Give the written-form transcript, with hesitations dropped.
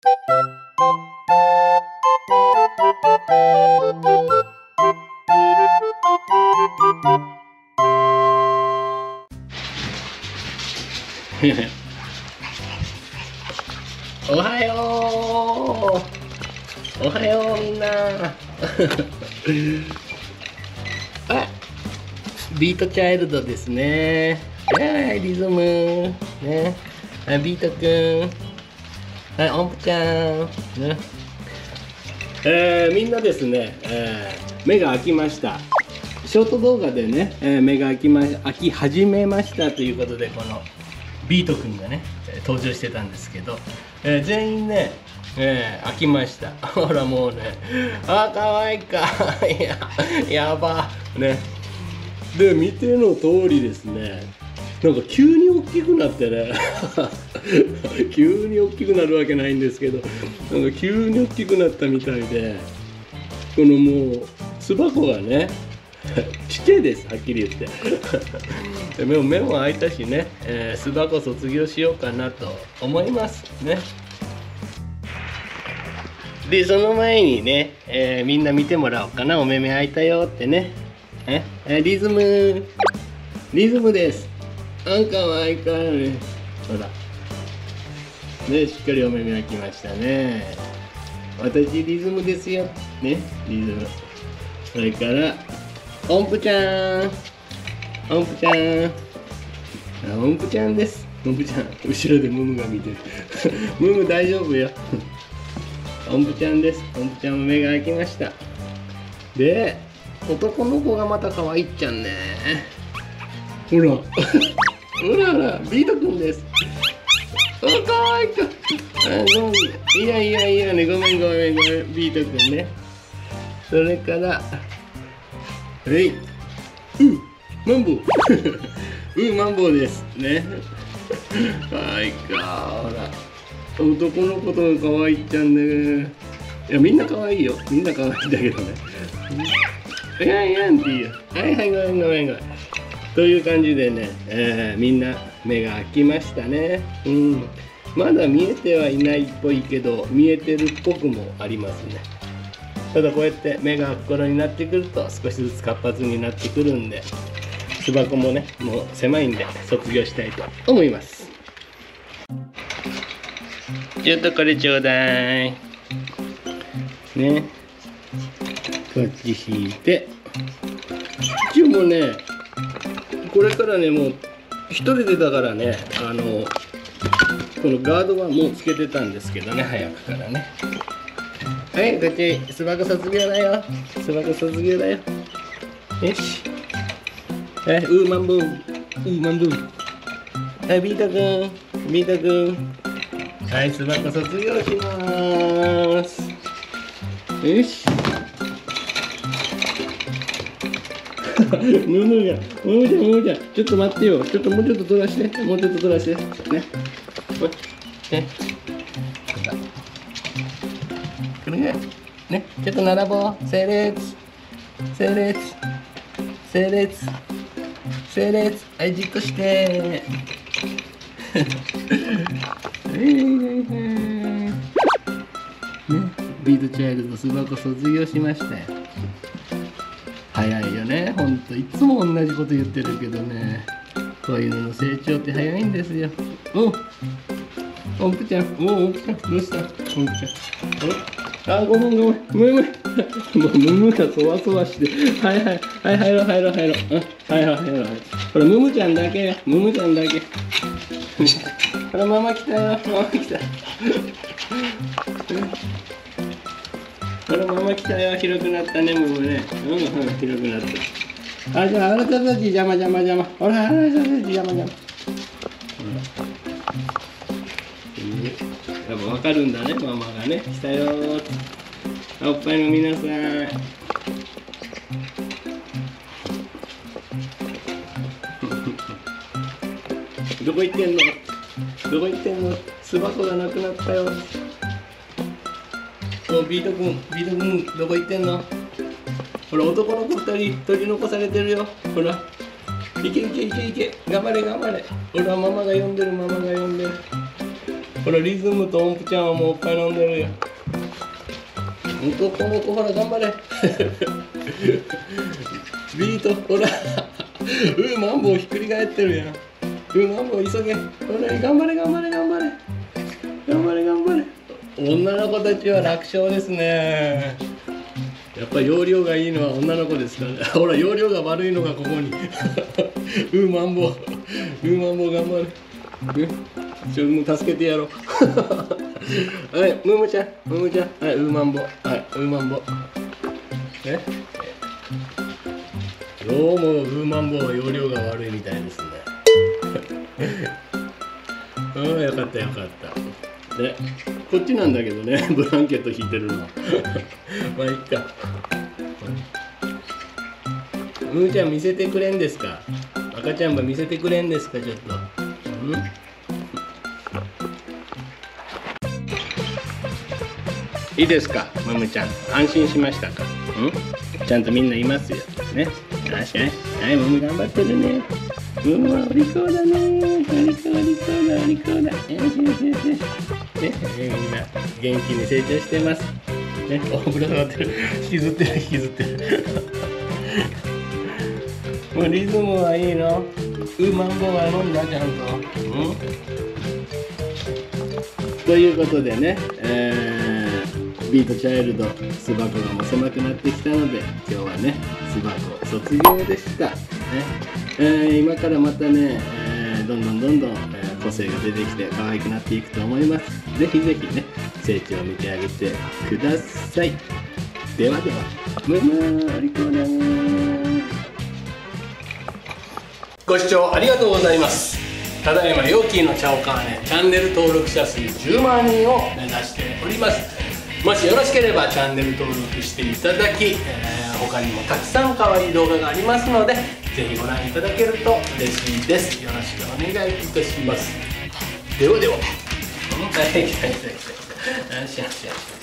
おはよう。おはようみんな。あ、ビートチャイルドですね。はい、リズムね。はい、ビートくん。はい、音符ちゃんね。みんなですね、目が開きました。ショート動画でね、目が開き始めましたということで、このビートくんがね登場してたんですけど、全員ね、開きました。ほらもうね、あーかわいいかやばね。で見ての通りですね、なんか急に大きくなってね急に大きくなるわけないんですけど、なんか急に大きくなったみたいで、このもう巣箱がねちっちゃいです、はっきり言って目も開いたしね、巣箱卒業しようかなと思いますね。でその前にね、みんな見てもらおうかな。お目目開いたよってね。リズムです。かわいいからね。ほらね、しっかりお目目開きましたね。私リズムですよね、リズム。それから音符ちゃん音符ちゃんです。音符ちゃん、後ろでムムが見てるムム大丈夫よ音符ちゃんです。音符ちゃんも目が開きました。で男の子がまた可愛いっちゃんね。ほらほらビートくんです。可愛いか。いやね、ごめんビートくんね。それからマンボウマンボウですね。可愛いか。ほら男の子とも可愛いっちゃんね。いやみんな可愛いよ、みんな可愛いんだけどね。いやんっていいよ。はい、ごめんという感じでね、みんな目が開きましたね。まだ見えてはいないっぽいけど見えてるっぽくもありますね。ただこうやって目が開く頃になってくると少しずつ活発になってくるんで、巣箱もねもう狭いんで卒業したいと思います。ちょっとこれちょうだいね。こっち引いて、一応もうねこれからね、もう一人でだからね、このガードはもうつけてたんですけどね、早くからね。はい、こっち巣箱卒業だよ。巣箱卒業だよ。よし。マンボウはい、ビートくんはい、巣箱卒業しまーす。よしムムちゃん、ちょっと待ってよ。もうちょっと取らしてね。これね、ちょっと並ぼう。整列。はい、じっとしてビートチャイルド巣箱卒業しましたよ。早いよね、ほんと。いつも同じこと言ってるけどね、こういうのの成長って早いんですよ。音符ちゃん、どうした音符ちゃん。ごめんムムがそわそわして。入ろう。ほらムムちゃんだけほらママ来たよ。ほらママ来たよ。広くなったね、ムムね。広くなった。じゃああなたたち邪魔。ほらあなたたち邪魔。やっぱ分かるんだね、ママがね。来たよーって。おっぱい飲みなさい。どこ行ってんの。巣箱がなくなったよ。ビートくんどこ行ってんの。ほら男の子2人取り残されてるよ。ほらいけ頑張れ。ほらママが呼んでる。 ほらリズムと音符ちゃんはもうおっぱい飲んでるよ。この子ほら頑張れビートほらマンボウひっくり返ってるやん。マンボウ急げほら頑張れ頑張れ頑張れ頑張れ頑張れ。女の子たちは楽勝ですね。やっぱり容量がいいのは女の子ですからね。ほら容量が悪いのがここにマンボウ頑張れ。もう助けてやろうはいムームちゃんはいマンボウはいマンボウどうもマンボウは容量が悪いみたいですねよかったよかったでこっちなんだけどねブランケット引いてるのまあいっか。ムーちゃん見せてくれんですか。赤ちゃんば見せてくれんですかちょっと。いいですかムムちゃん安心しましたか。ちゃんとみんないますよね。はいムム頑張ってるね。ムムはお利口だね。お利口だ。みんな元気に成長してますね。ぶら下がってる引きずってるもうリズムはいいの。マンボウは飲んだちゃんと。ということでね、ビートチャイルド巣箱がもう狭くなってきたので今日はね巣箱卒業でした、今からまたね、どんどん、個性が出てきて可愛くなっていくと思います。ぜひね成長を見てあげてください。ではムムお利口だね。ご視聴ありがとうございます。ただいまヨッキーのチャオカーネチャンネル登録者数10万人を目指しております。もしよろしければチャンネル登録していただき、他にもたくさん可愛い動画がありますのでぜひご覧いただけると嬉しいです。よろしくお願いいたします。では。はい。